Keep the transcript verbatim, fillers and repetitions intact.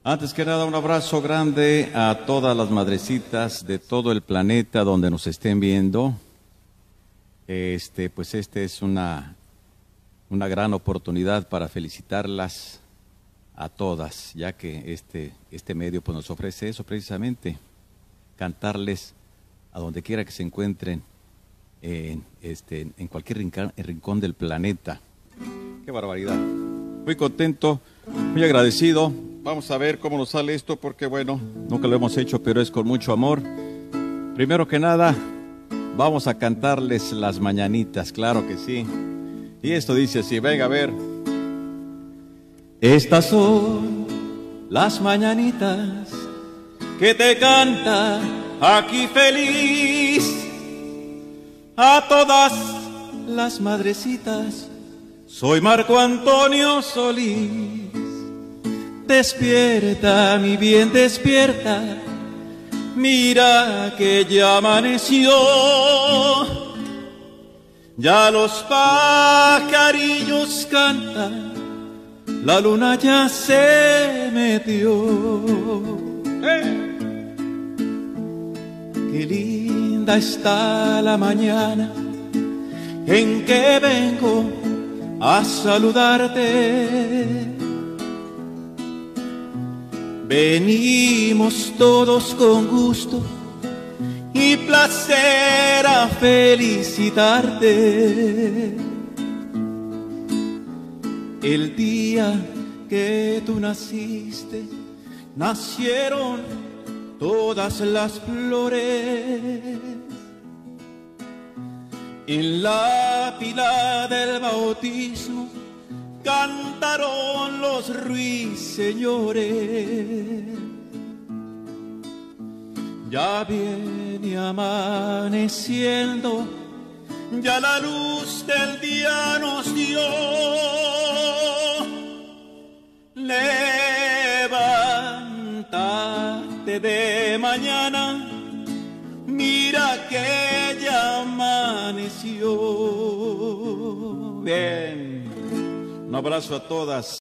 Antes que nada, un abrazo grande a todas las madrecitas de todo el planeta donde nos estén viendo. Este, pues este es una, una gran oportunidad para felicitarlas a todas, ya que este, este medio pues, nos ofrece eso precisamente, cantarles a donde quiera que se encuentren, en, este, en cualquier rincón, rincón del planeta. ¡Qué barbaridad! Muy contento, muy agradecido. Vamos a ver cómo nos sale esto, porque bueno, nunca lo hemos hecho, pero es con mucho amor. Primero que nada, vamos a cantarles las mañanitas, claro que sí. Y esto dice así, venga a ver. Estas son las mañanitas que te canta aquí feliz a todas las madrecitas. Soy Marco Antonio Solís. Despierta, mi bien, despierta, mira que ya amaneció, ya los pajarillos cantan, la luna ya se metió. ¡Eh! Qué linda está la mañana en que vengo a saludarte. Venimos todos con gusto y placer a felicitarte. El día que tú naciste, nacieron todas las flores. En la pila del bautismo cantaron los ruiseñores. Ya viene amaneciendo, ya la luz del día nos dio. Levántate de mañana, mira que ya amaneció. Bien. Un abrazo a todas.